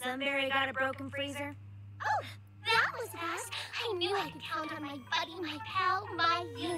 Sunberry got a broken freezer? Oh, that was fast. I knew I could count on my buddy, my pal, my